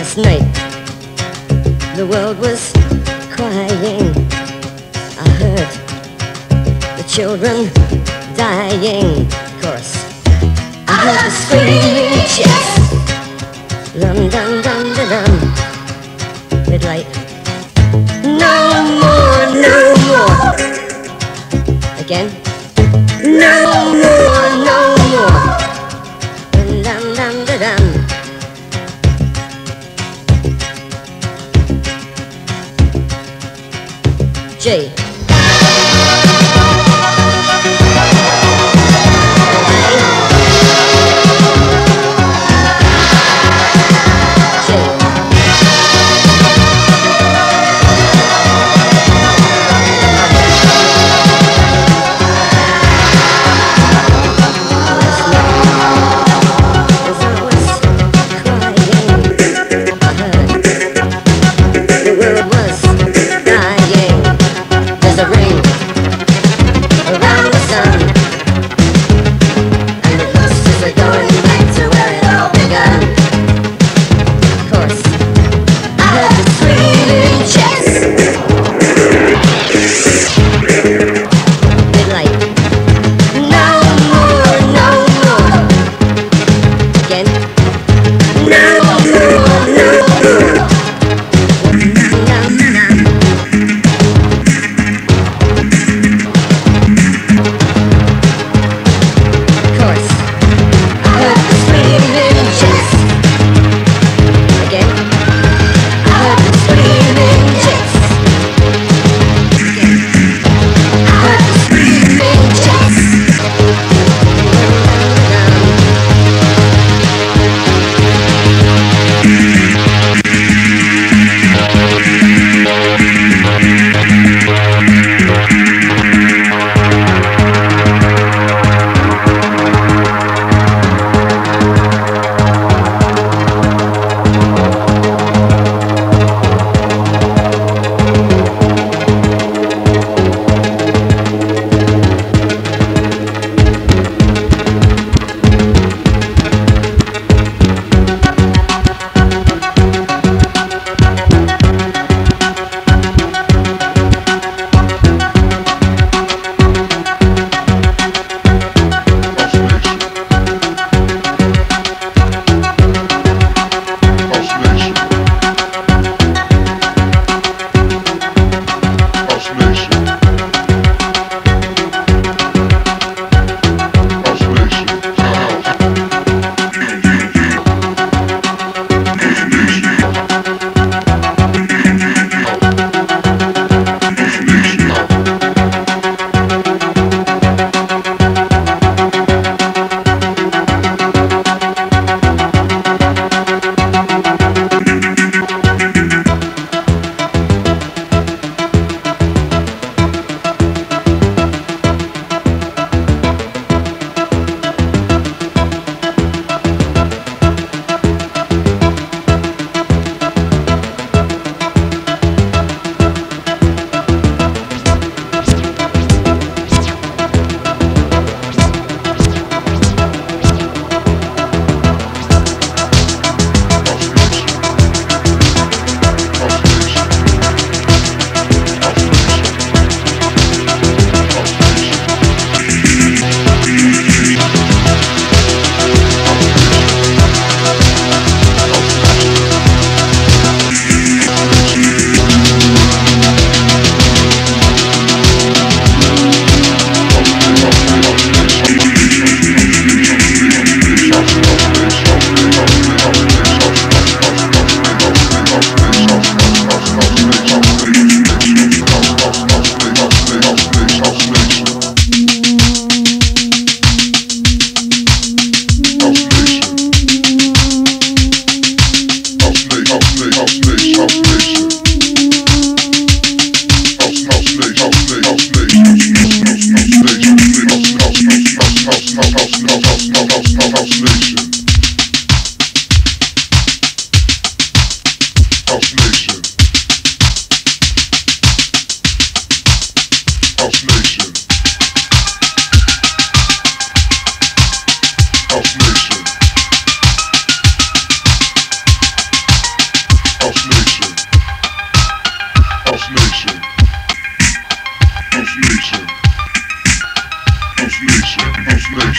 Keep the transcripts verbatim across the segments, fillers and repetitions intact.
Last night the world was crying. I heard the children dying. Chorus. I heard the screaming chicks. Dum dum dum dum dum. Midlight. No more, no more. Again. No more, no more. Dum dum dum dum dum. J.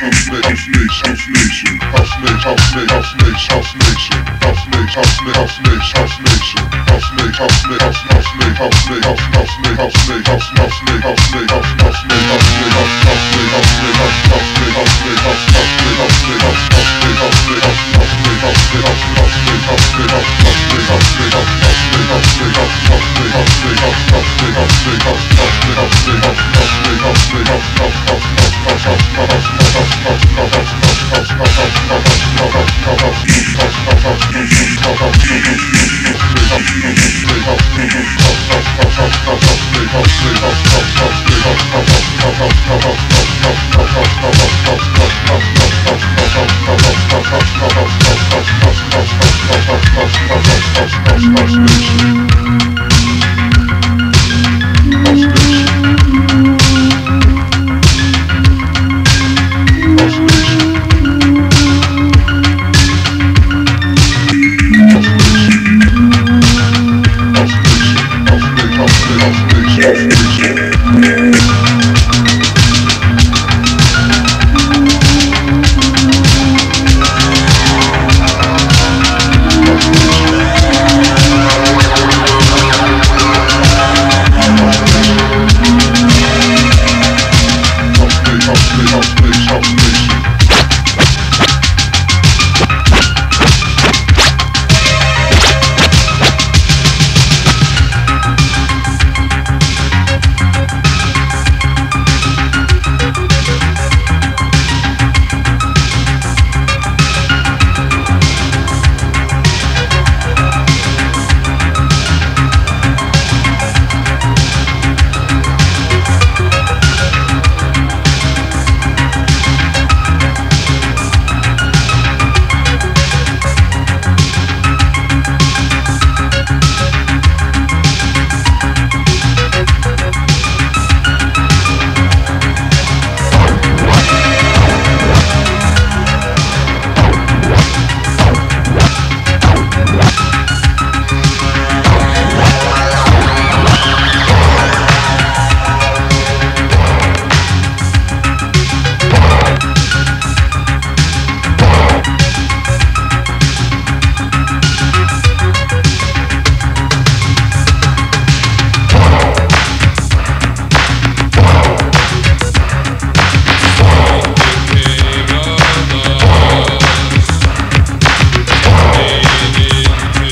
Into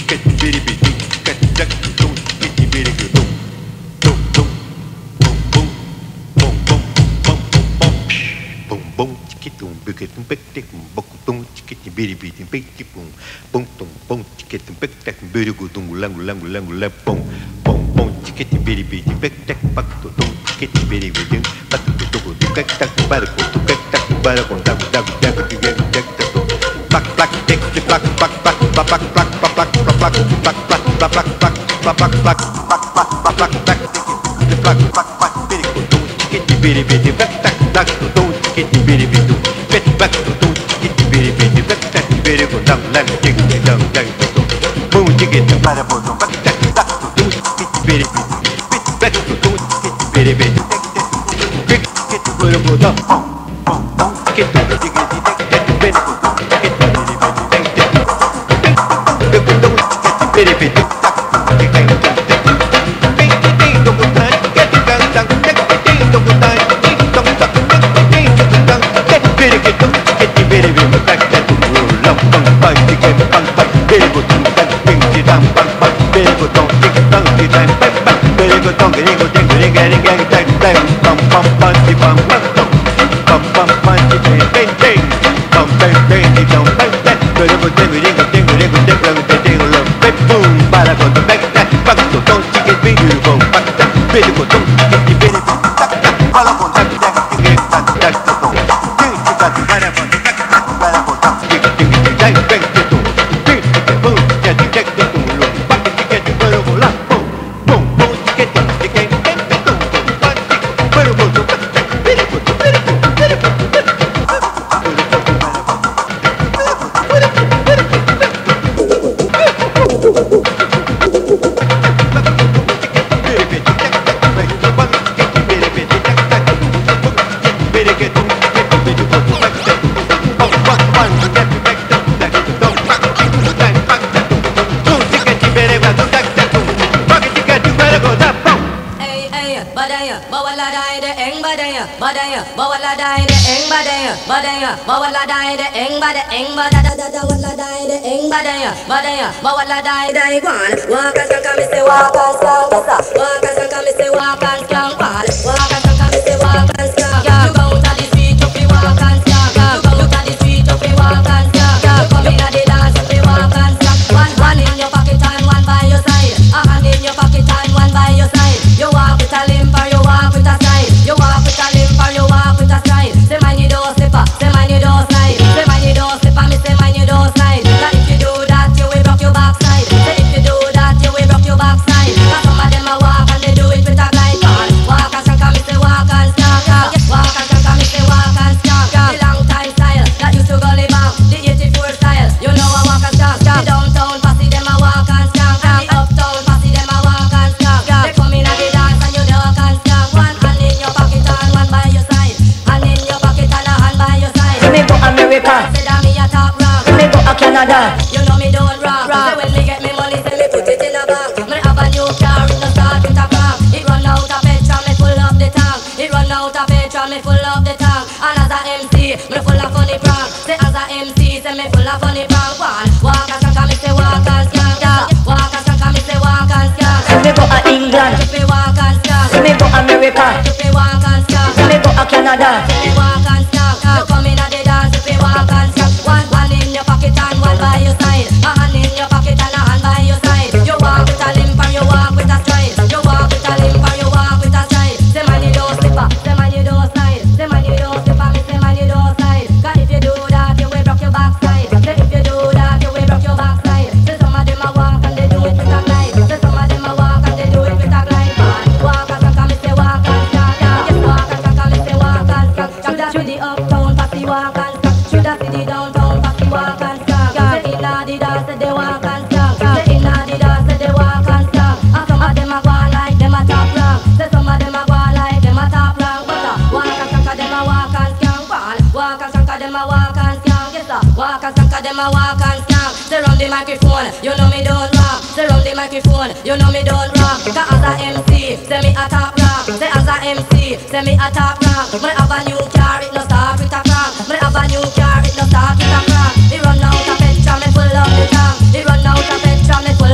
It run out of petrol, me full of the tank. It run out of petrol, me full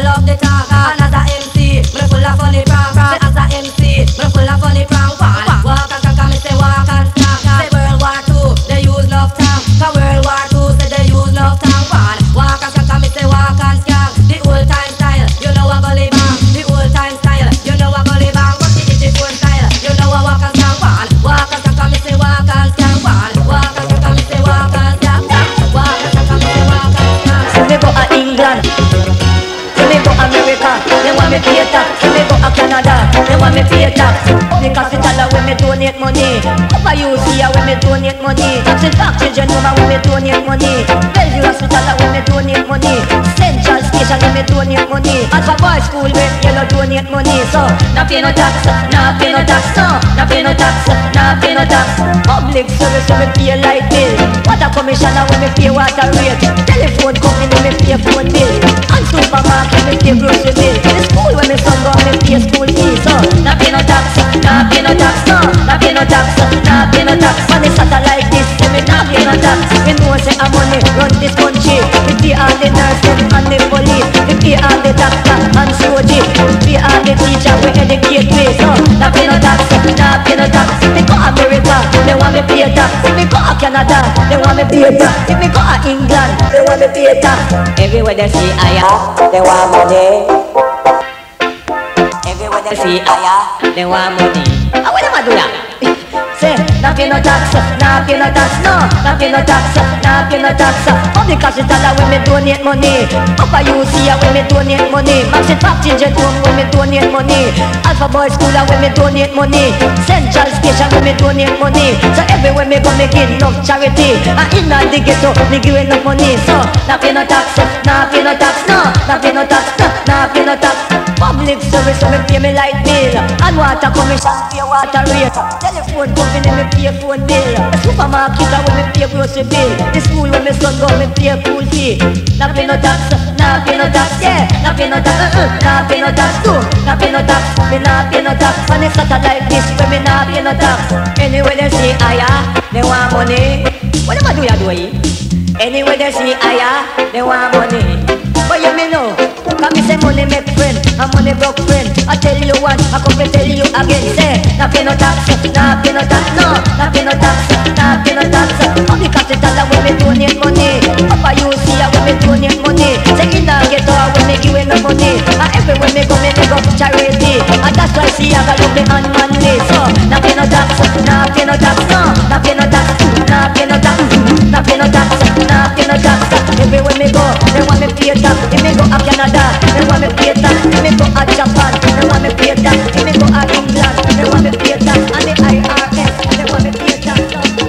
me pay tax. When me go to Canada, they want me pay tax. Public hospital when me donate money. Upper U C when me donate money. Tax and back children home when me donate money. Bellevue hospital when me donate money. Central station when me donate money. Alpha Boy school when yellow donate money. So na pay no tax, na pay no tax, no, na pay no tax, na pay no tax. Public service when me pay light bill. Water commissioner when me pay water rate. Telephone company when me pay phone bill. And supermarket me pay grocery bill. The school when me son go me pay school fees. So na pay no tax, na pay no tax, no, na pay no tax, na pay no tax. Money satellite this, say me na pay no tax. Me know say a money run this country. Me pay all the nurses and the police. Me pay all the doctor and soldier. Me pay all the teacher we educate me. So na pay no tax, na pay no tax. Me go America, they want me pay tax. If me go to Canada, they want me pay tax. If me go to England, they want me pay tax. Everywhere they see aya, they want money. Everywhere they see aya, they want money. How will them do that? Say, na pay no tax, na pay no tax, no, na pay no tax, na pay no tax. Public hospital when me donate money. Upper U C when me donate money. Maxi Park children home when me donate money. Alpha Boy school when me donate money. Central station when me donate money. So everywhere me go me give enough charity. And in the ghetto me give enough money. So na pay no tax, na pay no tax, no, na pay no tax, na pay no tax. Public service when me pay me light bill. And water commission pay water rate. Telephone company me pay phone bill. The supermarket when me pay grocery bill. The school when me son go me pay school fee. Na pay no tax, na pay no tax, yeah. Na pay no tax, uh, uh, na pay no tax too. Na pay no tax, me na pay no tax. And it's satellite this when me na pay no tax. Anyway they see aya, they want money. What am I do ya do eh? Anyway they see aya, they want money. But you me know, cause me say money make friend, and money broke friend. I tell you once, I come to tell you again. Say, na pay no tax, na pay no tax, no, na pay no tax, na pay no tax. Public hospital when me donate money. Upper U C when me donate money. Say in the ghetto when me give no money. And everywhere me go me make up charity. And that's why see I got love me and manly. So, na pay no tax, na pay no tax, no, na pay no tax, na pay no tax, na pay no tax, na pay no tax. Everywhere me go, they want me pay tax. If me go to Canada, they want me pay tax. If me go to Japan, they want me pay tax. If me go to England, they want me pay tax. And the I R S, they want me pay tax.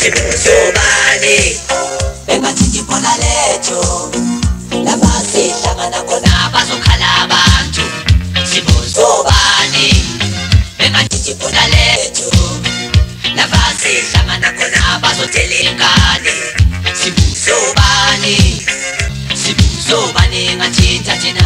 Sobani bengathi ibhola lethu labasi hlangana khona bazokhala abantu sibuzobani bengathi ibhola lethu labasi hlangana khona bazothela ingane sibuzobani sibuzobani ngathinta thina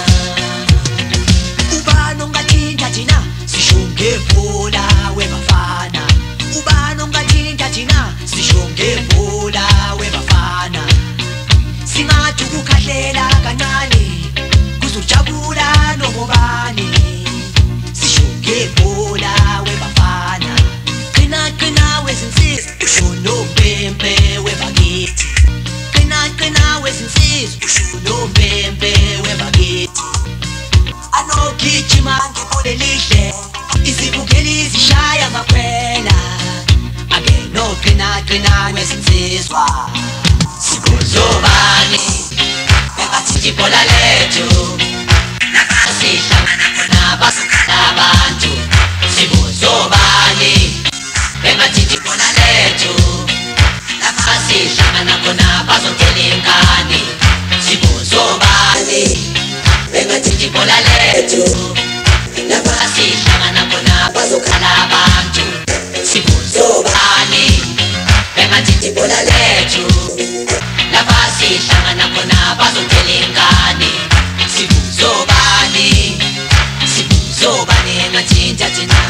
ubani ongathinta thina sishonge ibhola webafana ubani ongathinta thina sishonge ibhola webafana singathi ukukhahlela kancane kuzojabula nobani sishonge ibhola webafana qina qina wezinsizwa usho Mpempe webakithi qina qina wezinsizwa usho Mpempe webakithi anogijima ngibone lihle izibukeli zishaya amakhwela ageno qina qina wezinsizwa sibuzobani bengathi ibhola lethu nabasi hlangana khona bazokhala abantu sibuzobani bengathi ibhola lethu nabasi hlangana khona bazothela ingane sibuzobani bengathi ibhola lethu nabasi hlangana khona bazokhala abantu sibuzobani bengathi ibhola lethu nabasi hlangana khona bazothela ingane sibuzobani sibuzobani ngathinta thina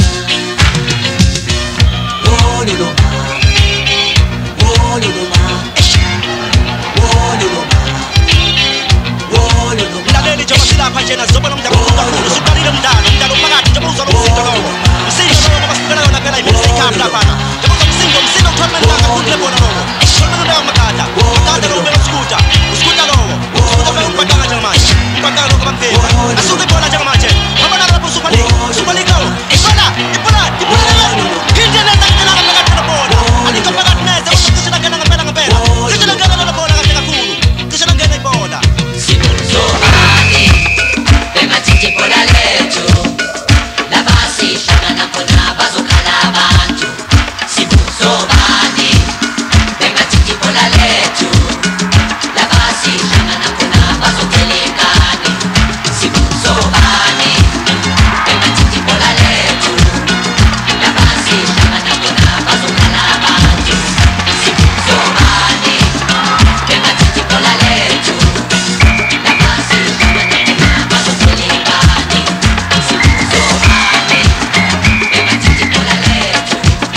woluluma woluluma woluluma woluluma Mlaleli njengoba silapha njena sizobona umdlalo omkhulu usuqalile umdlalo umdlalo phakathi njengoba uzwa umsindo lowo umsindo lowo basicela yona phela ibhola ikhapha laphana njengoba umsindo umsindo uthomela kakhulu lebona lowo shona leyo makada makada lowo bekuskuta uskuta lowo uskuta lowo ubhaqanga njengamanje ubhaqanga lowo kabamphela asuke ibhola njengamanje abana lapho Super League Super League lowo ibhola ibhola ibhola leyo phinde leza ngena phakathi lebona alikho phakathi neze usukishela ngena ngempela ngempela cishe ngena lebona kahle kakhulu cishe ngena ibhola sibuzobani bengathi ibhola lethu labasi hlangana khona bazokhala abantu sibuzobani bengathi ibhola lethu labasi hlangana khona bazothela ingane sibuzobani bengathi ibhola lethu labasi hlangana khona bazokhala abantu sibuzobani bengathi ibhola lethu labasi hlangana khona bazothela ingane sibuzobani bengathi ibhola lethu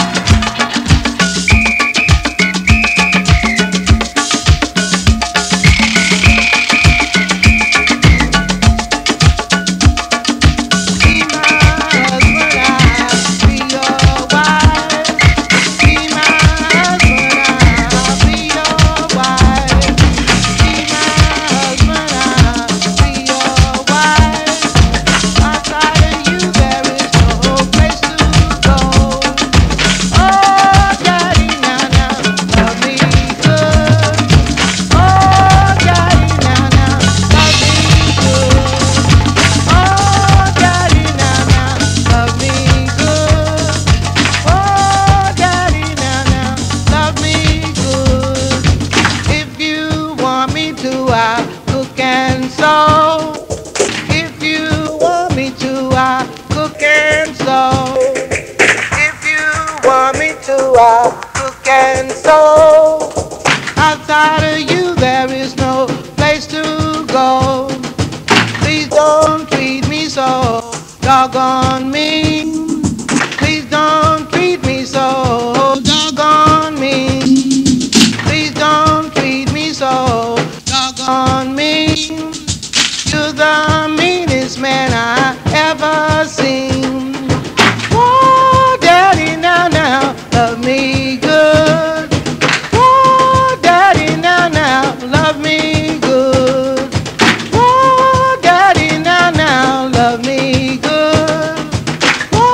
Outside of you there is no place to go. Please don't treat me so doggone mean. Please don't treat me so doggone mean. Please don't treat me so doggone mean. You're the meanest man I ever seen. Oh, daddy, now, now, love me good. Oh, daddy, now, now, love me good. Oh, daddy, now, now, love me good. Oh,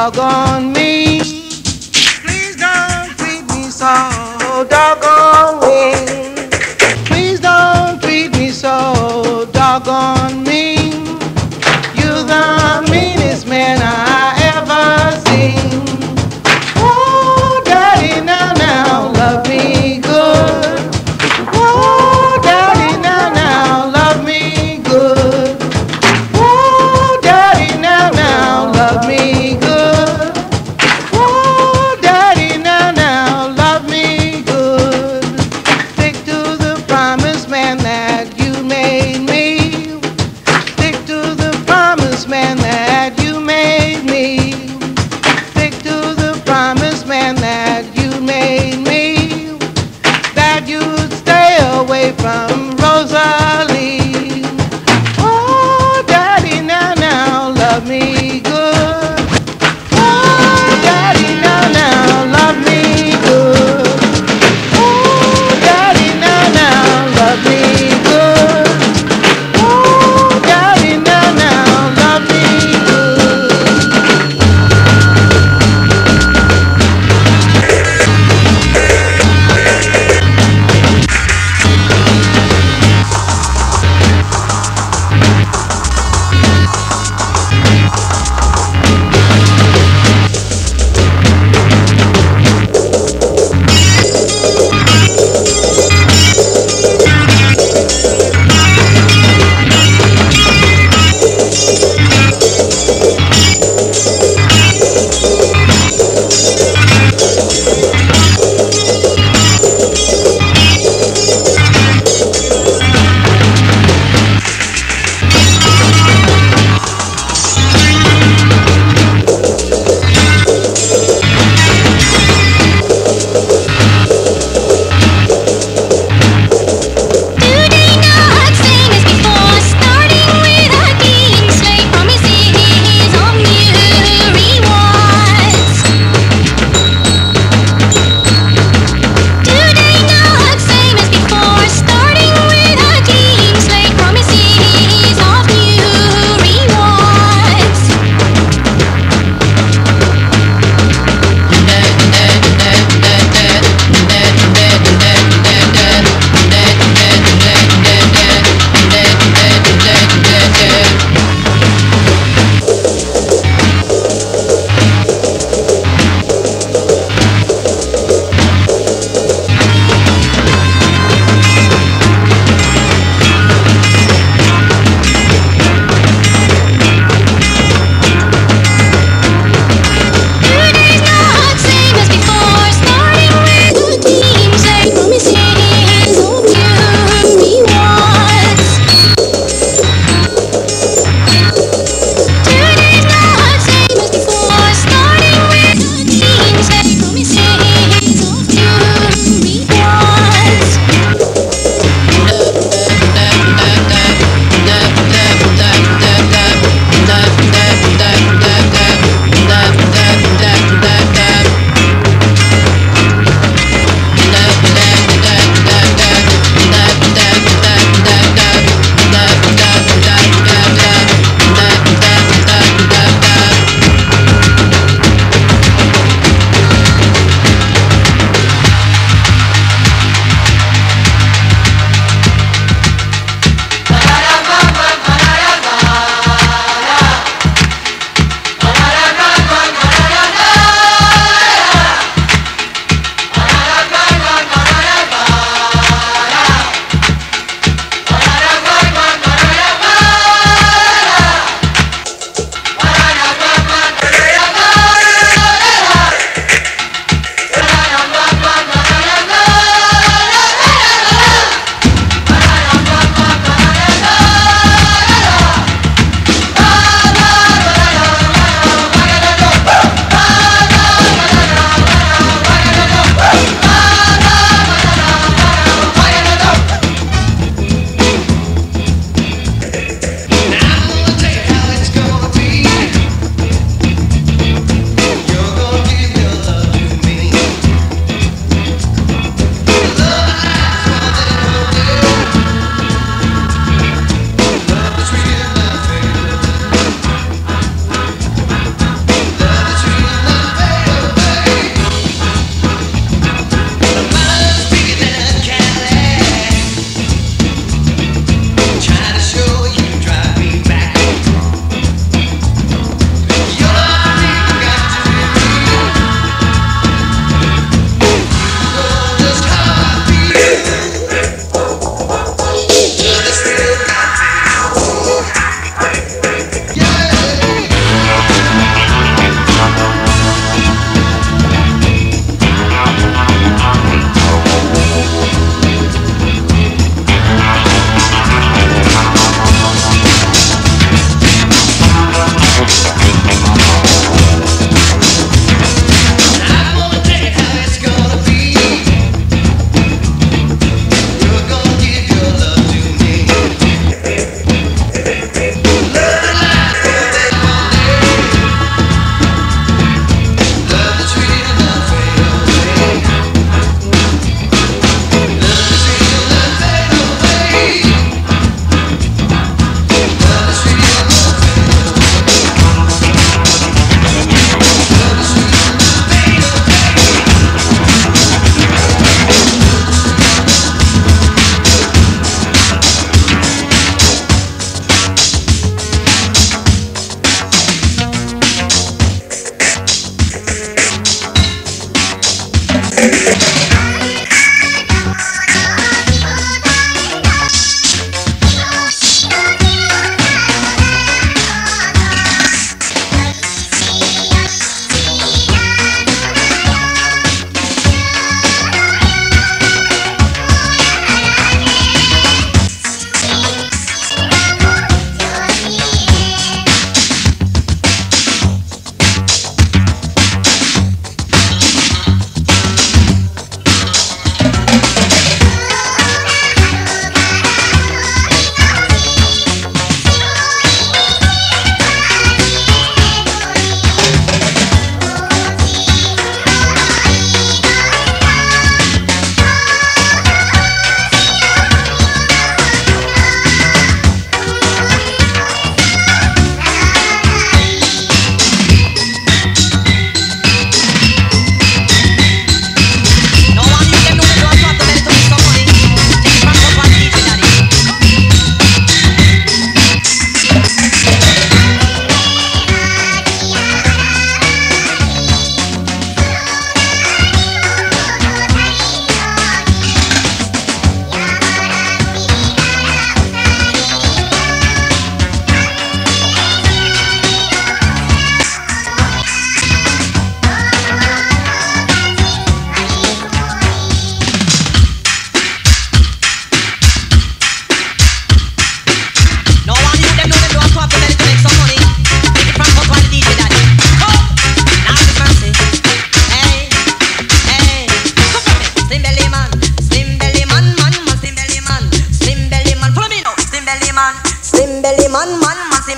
doggone mean. Please don't treat me so doggone mean. Please don't treat me so doggone mean. You're the meanest man I ever seen. Oh, daddy, now, now, love me good. Oh, daddy, now, now, love me good. Oh, daddy, now, now, love me good.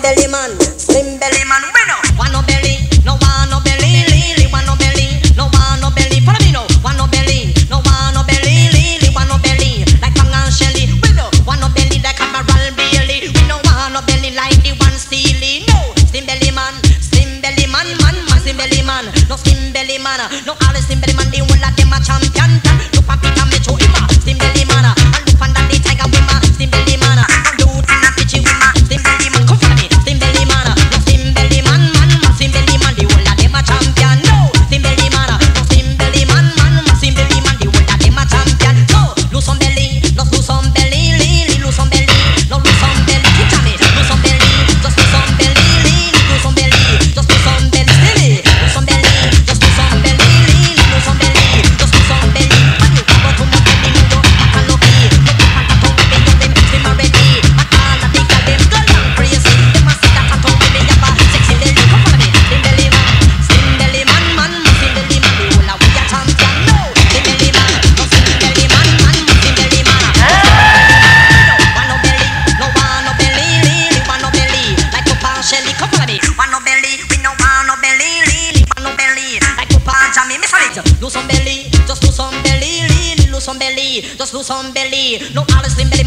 belly man, slim belly man. We no want no belly, no want no belly, lily want no belly, no want no belly. Follow me no, want no belly, no want no belly, lily want no belly. Like Pang and Shelly, we no want no belly like Admiral Bailey. We no want no belly like the one Steely. No, slim belly man, slim belly man, man, man, slim belly man. No slim belly man, no all the slim belly man. The one that them a champion. Look and pick and me show him a slim belly man. And look and that the tiger with my slim belly man. And do it and pitch it with my slim belly man. Come follow me, slim belly man. No slim belly man, man, man, slim belly man. The one that them a champion. No, slim belly man. No slim belly man, man, man, slim belly man. The one that them a champion. So lose some belly, no lose some belly, lily, lose some belly, no lose some belly. Keep jamming, lose some belly, just lose some belly, lily, lose some belly, just lose some belly, silly, lose some belly, just lose some belly, lily, lose some belly, just lose some belly. When you go to my belly, you go back and look it. Look up and talk to me, you them slim already. And all of the girls them go down crazy. Them a say that and talk to me, you have a sexy belly. Come follow me, slim belly man, slim belly man, man, man, slim belly man. The whole of we a champion. No, slim belly man, no slim belly man, man, man, slim belly man. Want no belly, no want no belly, lily, want no belly. Like Papa and Shelly, come follow me. Want no belly, we no want no belly, lily, want no belly. Like Papa and Jamie, me sorry. Lose some belly, just lose some belly, lily, lose some belly, just lose some belly. No all the slim belly